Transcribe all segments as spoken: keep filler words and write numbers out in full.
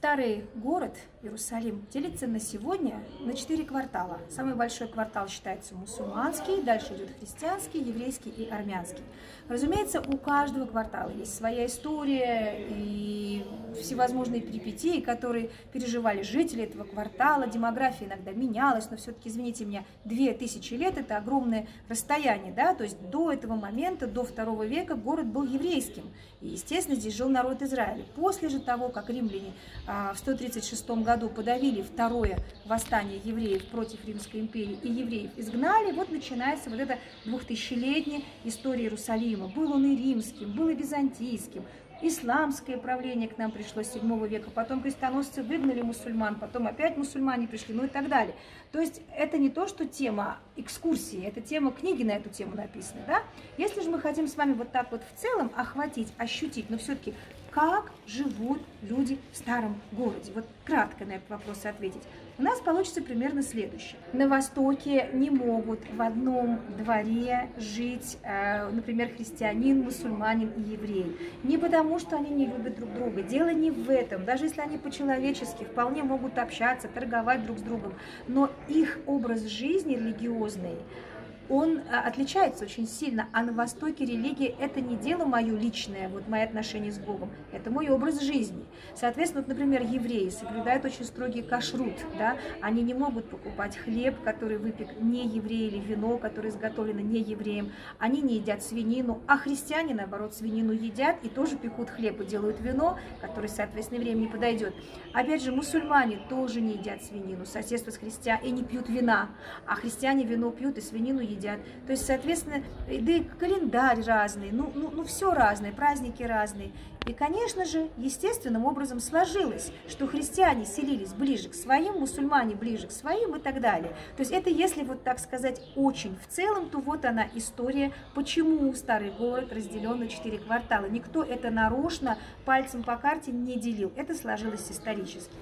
Старый город Иерусалим делится на сегодня на четыре квартала. Самый большой квартал считается мусульманский, дальше идет христианский, еврейский и армянский. Разумеется, у каждого квартала есть своя история и всевозможные перипетии, которые переживали жители этого квартала. Демография иногда менялась, но все-таки, извините меня, две тысячи лет – это огромное расстояние, да, то есть до этого момента, до второго века город был еврейским. И, естественно, здесь жил народ Израиля. После же того, как римляне в сто тридцать шестом году подавили второе восстание евреев против Римской империи и евреев изгнали, вот начинается вот эта двухтысячелетняя история Иерусалима. Был он и римским, был и византийским. Исламское правление к нам пришло с седьмого века, потом крестоносцы выгнали мусульман, потом опять мусульмане пришли, ну и так далее. То есть это не то, что тема экскурсии, это тема книги на эту тему написана, да? Если же мы хотим с вами вот так вот в целом охватить, ощутить, но все-таки как живут люди в старом городе, вот кратко на этот вопрос ответить, у нас получится примерно следующее. На Востоке не могут в одном дворе жить, например, христианин, мусульманин и еврей. Не потому, что они не любят друг друга. Дело не в этом. Даже если они по-человечески вполне могут общаться, торговать друг с другом. Но их образ жизни религиозный, он отличается очень сильно, а на Востоке религия – это не дело мое личное, вот мои отношения с Богом, это мой образ жизни. Соответственно, вот, например, евреи соблюдают очень строгий кашрут, да? Они не могут покупать хлеб, который выпек не еврей, или вино, которое изготовлено не евреем, они не едят свинину, а христиане, наоборот, свинину едят и тоже пекут хлеб и делают вино, которое, соответственно, евреям не подойдет. Опять же, мусульмане тоже не едят свинину, соседство с христианами, и не пьют вина, а христиане вино пьют и свинину едят. едят. То есть, соответственно, да и календарь разный, ну, ну, ну все разное, праздники разные. И, конечно же, естественным образом сложилось, что христиане селились ближе к своим, мусульмане ближе к своим и так далее. То есть это, если вот так сказать, очень в целом, то вот она история, почему старый город разделен на четыре квартала. Никто это нарочно пальцем по карте не делил, это сложилось исторически.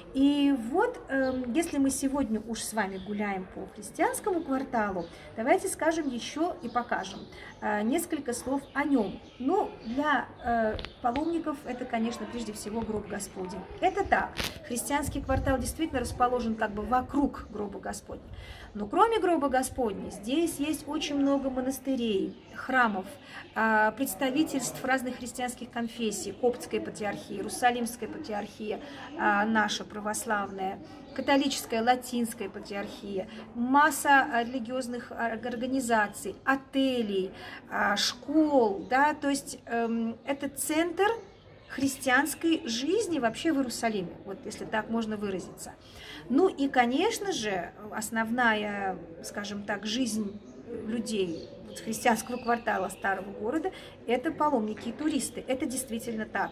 И вот, э, если мы сегодня уж с вами гуляем по христианскому кварталу, давайте скажем еще и покажем э, несколько слов о нем. Ну, для э, паломников это, конечно, прежде всего гроб Господень. Это так, христианский квартал действительно расположен как бы вокруг гроба Господня. Но кроме гроба Господня, здесь есть очень много монастырей, храмов, э, представительств разных христианских конфессий, Коптская патриархия, Иерусалимская патриархия, э, наша православная, католическая, латинская патриархия, масса религиозных организаций, отелей, школ, да, то есть эм, это центр христианской жизни вообще в Иерусалиме, вот если так можно выразиться. Ну и, конечно же, основная, скажем так, жизнь людей христианского квартала старого города – это паломники и туристы. Это действительно так.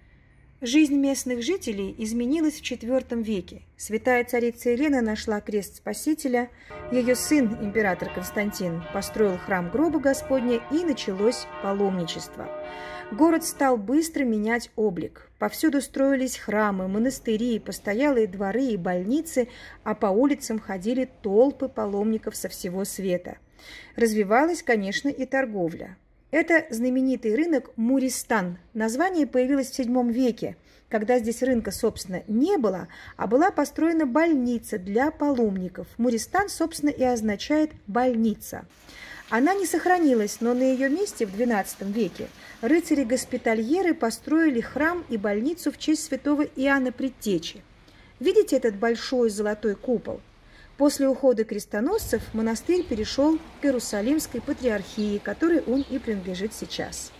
Жизнь местных жителей изменилась в четвёртом веке. Святая царица Елена нашла крест Спасителя, ее сын, император Константин, построил храм гроба Господня, и началось паломничество. Город стал быстро менять облик. Повсюду строились храмы, монастыри, постоялые дворы и больницы, а по улицам ходили толпы паломников со всего света. Развивалась, конечно, и торговля. Это знаменитый рынок Муристан. Название появилось в седьмом веке, когда здесь рынка, собственно, не было, а была построена больница для паломников. Муристан, собственно, и означает «больница». Она не сохранилась, но на ее месте в двенадцатом веке рыцари-госпитальеры построили храм и больницу в честь святого Иоанна Предтечи. Видите этот большой золотой купол? После ухода крестоносцев монастырь перешел к Иерусалимской патриархии, которой он и принадлежит сейчас.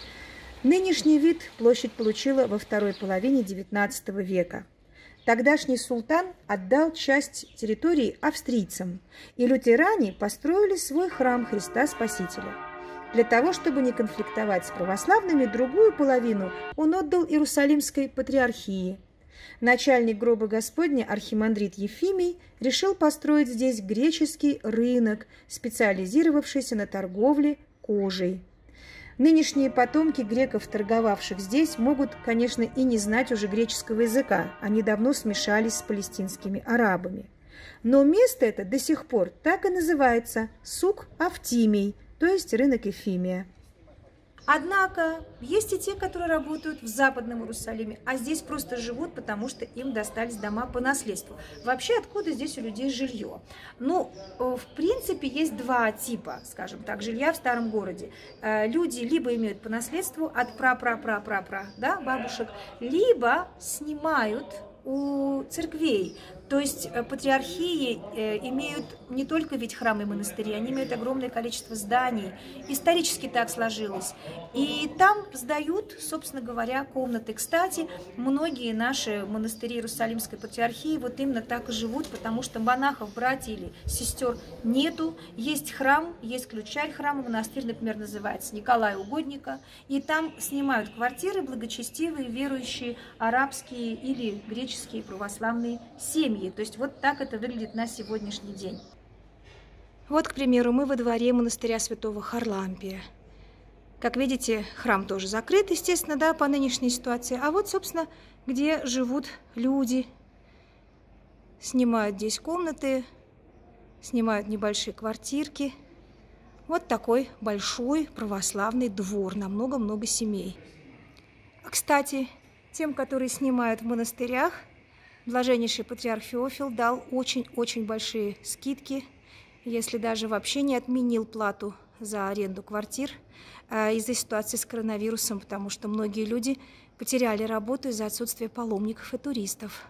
Нынешний вид площадь получила во второй половине девятнадцатого века. Тогдашний султан отдал часть территории австрийцам, и лютеране построили свой храм Христа Спасителя. Для того, чтобы не конфликтовать с православными, другую половину он отдал Иерусалимской патриархии. Начальник гроба Господня, архимандрит Ефимий, решил построить здесь греческий рынок, специализировавшийся на торговле кожей. Нынешние потомки греков, торговавших здесь, могут, конечно, и не знать уже греческого языка, они давно смешались с палестинскими арабами. Но место это до сих пор так и называется – Сук Автимий, то есть рынок Ефимия. Однако есть и те, которые работают в Западном Иерусалиме, а здесь просто живут, потому что им достались дома по наследству. Вообще, откуда здесь у людей жилье? Ну, в принципе, есть два типа, скажем так, жилья в старом городе. Люди либо имеют по наследству от пра-пра-пра-пра-пра, да, бабушек, либо снимают у церквей. То есть патриархии имеют не только ведь храмы и монастыри, они имеют огромное количество зданий. Исторически так сложилось. И там сдают, собственно говоря, комнаты. Кстати, многие наши монастыри Иерусалимской патриархии вот именно так и живут, потому что монахов, братьев или сестер нету. Есть храм, есть ключарь храма, монастырь, например, называется Николая Угодника. И там снимают квартиры благочестивые, верующие, арабские или греческие православные семьи. То есть вот так это выглядит на сегодняшний день. Вот, к примеру, мы во дворе монастыря святого Харлампия. Как видите, храм тоже закрыт, естественно, да, по нынешней ситуации. А вот, собственно, где живут люди. Снимают здесь комнаты, снимают небольшие квартирки. Вот такой большой православный двор на много-много семей. Кстати, тем, которые снимают в монастырях, Блаженнейший патриарх Феофил дал очень-очень большие скидки, если даже вообще не отменил плату за аренду квартир из-за ситуации с коронавирусом, потому что многие люди потеряли работу из-за отсутствия паломников и туристов.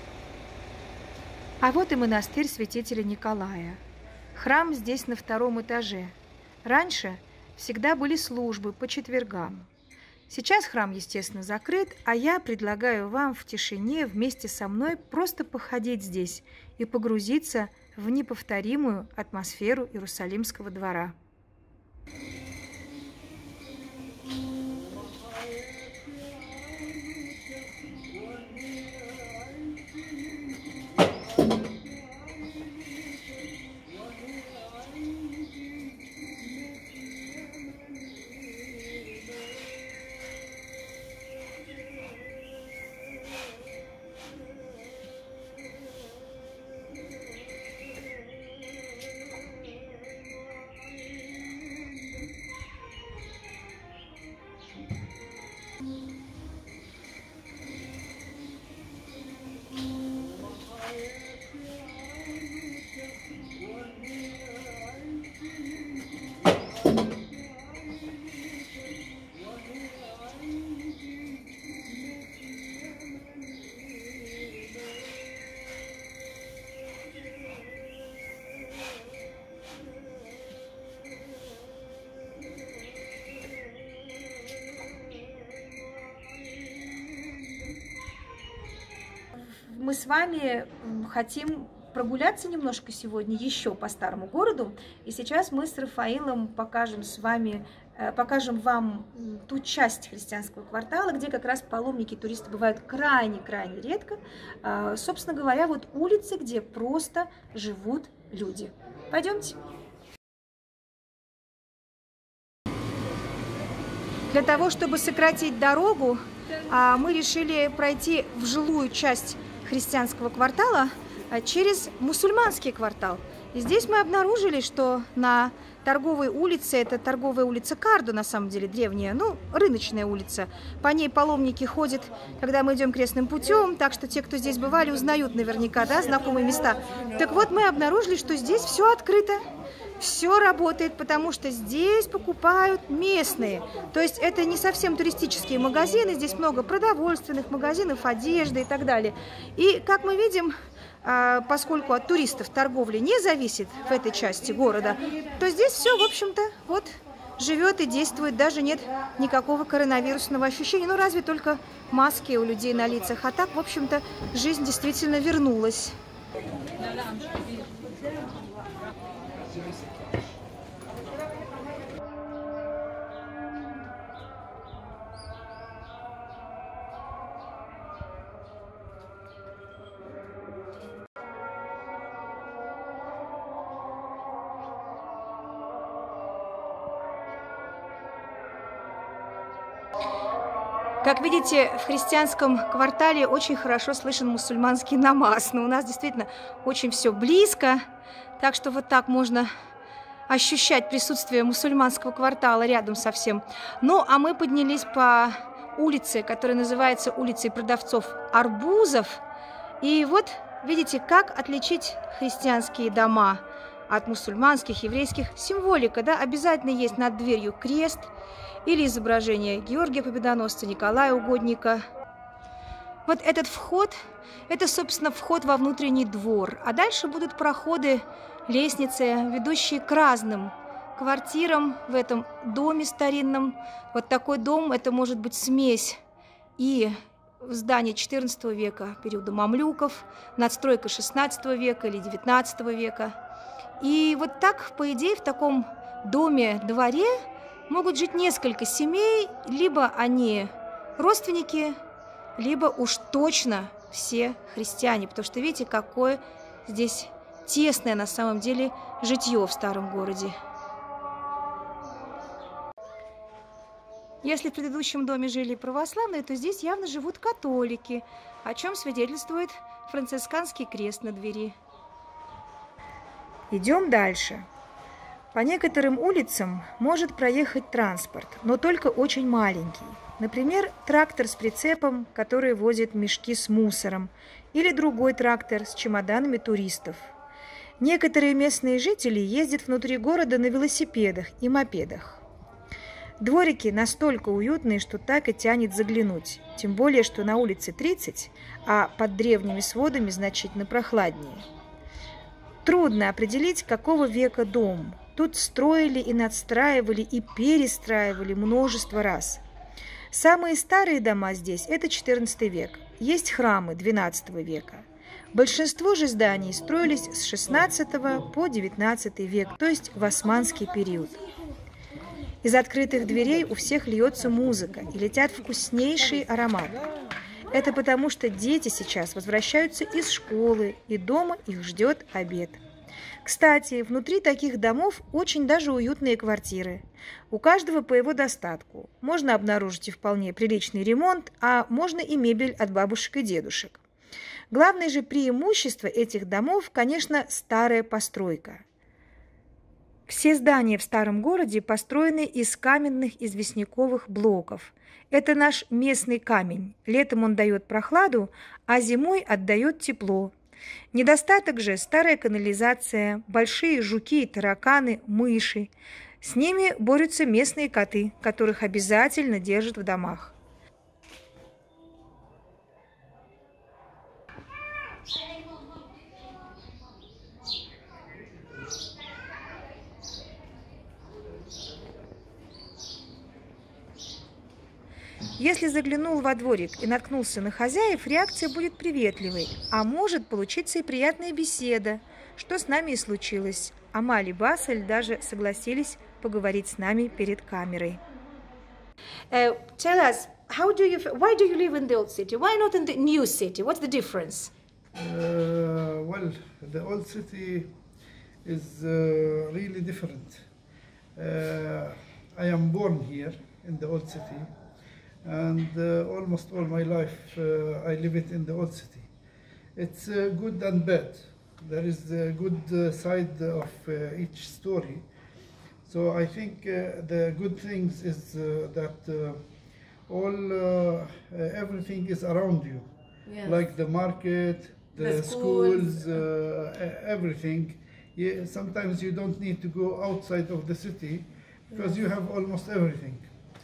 А вот и монастырь святителя Николая. Храм здесь на втором этаже. Раньше всегда были службы по четвергам. Сейчас храм, естественно, закрыт, а я предлагаю вам в тишине вместе со мной просто походить здесь и погрузиться в неповторимую атмосферу Иерусалимского двора. Мы с вами хотим прогуляться немножко сегодня еще по старому городу. И сейчас мы с Рафаилом покажем с вами, покажем вам ту часть христианского квартала, где как раз паломники, туристы бывают крайне-крайне редко. Собственно говоря, вот улицы, где просто живут люди. Пойдемте. Для того, чтобы сократить дорогу, мы решили пройти в жилую часть христианского квартала через мусульманский квартал. И здесь мы обнаружили, что на торговой улице, это торговая улица Кардо, на самом деле древняя, ну, рыночная улица. По ней паломники ходят, когда мы идем крестным путем, так что те, кто здесь бывали, узнают наверняка, да, знакомые места. Так вот, мы обнаружили, что здесь все открыто. Все работает, потому что здесь покупают местные. То есть это не совсем туристические магазины, здесь много продовольственных магазинов, одежды и так далее. И, как мы видим, поскольку от туристов торговля не зависит в этой части города, то здесь все, в общем-то, вот живет и действует, даже нет никакого коронавирусного ощущения, ну разве только маски у людей на лицах. А так, в общем-то, жизнь действительно вернулась. Как видите, в христианском квартале очень хорошо слышен мусульманский намаз, но у нас действительно очень все близко, так что вот так можно ощущать присутствие мусульманского квартала рядом совсем. Ну, а мы поднялись по улице, которая называется улицей продавцов арбузов. И вот, видите, как отличить христианские дома от мусульманских, еврейских. Символика, да, обязательно есть над дверью крест или изображение Георгия Победоносца, Николая Угодника. Вот этот вход, это, собственно, вход во внутренний двор. А дальше будут проходы, лестницы, ведущие к разным квартирам в этом доме старинном. Вот такой дом, это может быть смесь и здание четырнадцатого века, периода мамлюков, надстройка шестнадцатого века или девятнадцатого века. И вот так, по идее, в таком доме-дворе могут жить несколько семей, либо они родственники, либо уж точно все христиане, потому что видите, какое здесь тесное на самом деле житье в старом городе. Если в предыдущем доме жили православные, то здесь явно живут католики, о чем свидетельствует францисканский крест на двери. Идем дальше. По некоторым улицам может проехать транспорт, но только очень маленький. Например, трактор с прицепом, который возит мешки с мусором, или другой трактор с чемоданами туристов. Некоторые местные жители ездят внутри города на велосипедах и мопедах. Дворики настолько уютные, что так и тянет заглянуть, тем более, что на улице тридцать, а под древними сводами значительно прохладнее. Трудно определить, какого века дом. Тут строили и надстраивали, и перестраивали множество раз. Самые старые дома здесь – это четырнадцатый век. Есть храмы двенадцатого века. Большинство же зданий строились с шестнадцатого по девятнадцатый век, то есть в османский период. Из открытых дверей у всех льется музыка и летят вкуснейшие ароматы. Это потому, что дети сейчас возвращаются из школы, и дома их ждет обед. Кстати, внутри таких домов очень даже уютные квартиры. У каждого по его достатку. Можно обнаружить и вполне приличный ремонт, а можно и мебель от бабушек и дедушек. Главное же преимущество этих домов, конечно, старая постройка. Все здания в старом городе построены из каменных известняковых блоков. Это наш местный камень. Летом он дает прохладу, а зимой отдает тепло. Недостаток же – старая канализация, большие жуки и тараканы, мыши. С ними борются местные коты, которых обязательно держат в домах. Если заглянул во дворик и наткнулся на хозяев, реакция будет приветливой, а может получиться и приятная беседа, что с нами и случилось. Амаль и Басель даже согласились поговорить с нами перед камерой. Uh, tell us, how do you, why do you live in the old city? Why not in the new city? What's the difference? Uh, well, the old city is uh, really different. Uh, I am born here in the old city. And uh, almost all my life uh, I live it in the old city. It's uh, good and bad. There is a good uh, side of uh, each story. So I think uh, the good things is uh, that uh, all uh, uh, everything is around you, yes. Like the market, the, the schools, schools uh, everything. Yeah, sometimes you don't need to go outside of the city because yes. You have almost everything.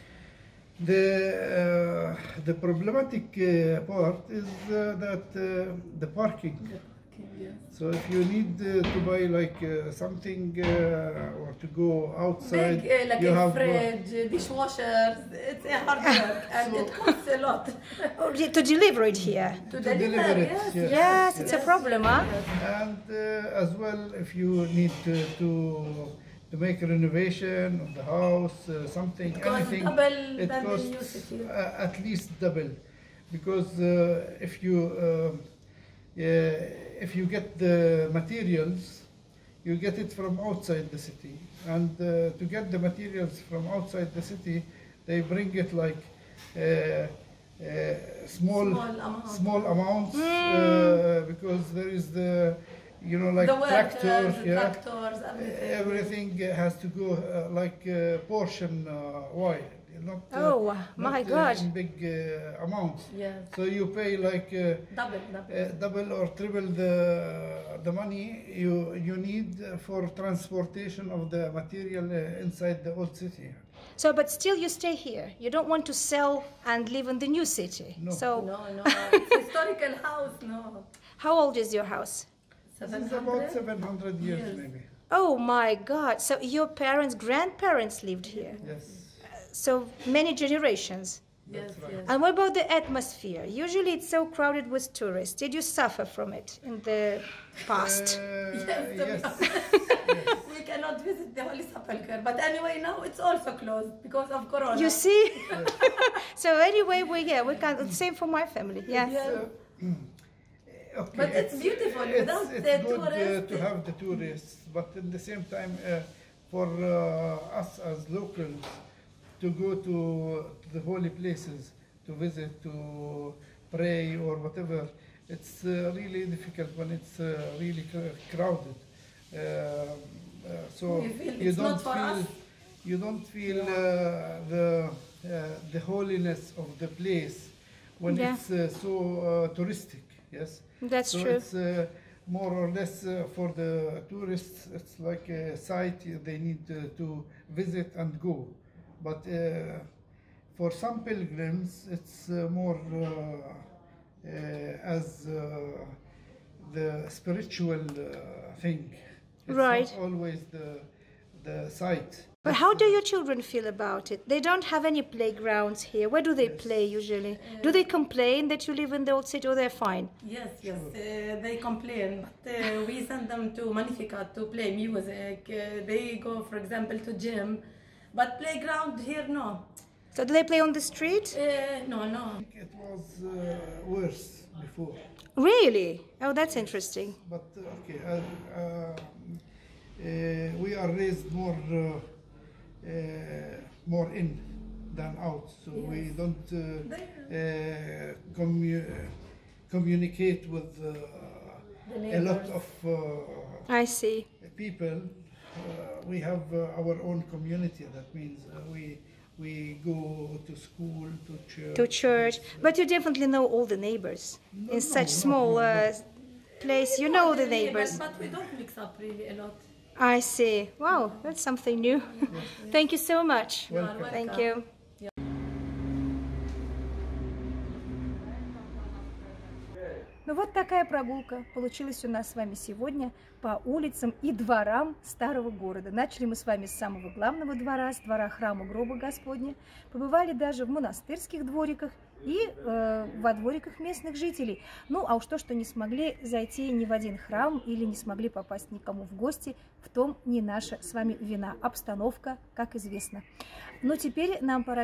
The, uh, the problematic uh, part is uh, that uh, the parking. The parking yes. So if you need uh, to buy like uh, something uh, or to go outside, Big, uh, like you a have fridge, uh, dishwasher, it's a hard work and so it costs a lot. To deliver it here. To, to deliver, deliver it, yes. yes. Yes, it's yes. a problem, huh? And uh, as well, if you need to, to to make a renovation of the house, uh, something, it anything, double it costs uh, at least double, because uh, if you uh, uh, if you get the materials, you get it from outside the city, and uh, to get the materials from outside the city, they bring it like uh, uh, small small, amount. small amounts mm. uh, because there is the you know, like The workers, tractors, the yeah. tractors, everything. Everything has to go uh, like uh, portion uh, wide, not, uh, Oh, my not, uh, God. in big uh, amounts. Yes. So you pay like uh, Double, double. uh, double or triple the the money you you need for transportation of the material uh, inside the old city. So, but still you stay here. You don't want to sell and live in the new city. No. So, No, no, it's historical house, no. how old is your house? This is about seven hundred? seven hundred years Yes. maybe. Oh my God. So your parents, grandparents lived here. Yes. So many generations. Yes, That's right. yes. And what about the atmosphere? Usually it's so crowded with tourists. Did you suffer from it in the past? Uh, Yes, to be yes. honest. We cannot visit the Holy Sepulchre. But anyway, now it's also closed because of Corona. You see? So anyway, we yeah, we can. Same for my family. Yes. Yeah. Okay, But it's beautiful It's, without it's the good uh, tourists. to have the tourists, but at the same time, uh, for uh, us as locals, to go to the holy places, to visit, to pray or whatever, it's uh, really difficult when it's uh, really cr- crowded. Uh, uh, so We feel you it's don't not for feel us. you don't feel uh, the uh, the holiness of the place when Yeah. it's uh, so uh, touristic. Yes. That's So true. it's uh, more or less uh, for the tourists, it's like a site they need uh, to visit and go. But uh, for some pilgrims, it's uh, more uh, uh, as uh, the spiritual uh, thing. It's Right. not always the, the site. But how do your children feel about it? They don't have any playgrounds here. Where do they play usually? Do they complain that you live in the old city, or they're fine? Yes, yes, uh, they complain, but uh, we send them to Magnificat to play music. Uh, they go, for example, to gym, but playground here, no. So do they play on the street? Uh, no, no. It was uh, worse before. Really? Oh, that's interesting. But uh, okay, uh, uh, uh, we are raised more uh, uh, more in than out, so we don't uh, uh, commu- communicate with uh, The a lot neighbors. of uh, I see. people. Uh, we have uh, our own community. That means uh, we we go to school, to church. To church. But you definitely know all the neighbors. No, In no, such no, small no, no. uh, place, you know the neighbors. But we don't mix up really a lot. I see. Wow, that's something new. Thank you so much. You are welcome. Thank you. Ну вот такая прогулка получилась у нас с вами сегодня по улицам и дворам старого города. Начали мы с вами с самого главного двора, с двора храма Гроба Господня. Побывали даже в монастырских двориках и э, во двориках местных жителей. Ну, а уж то, что не смогли зайти ни в один храм или не смогли попасть никому в гости, в том не наша с вами вина. Обстановка, как известно. Но теперь нам пора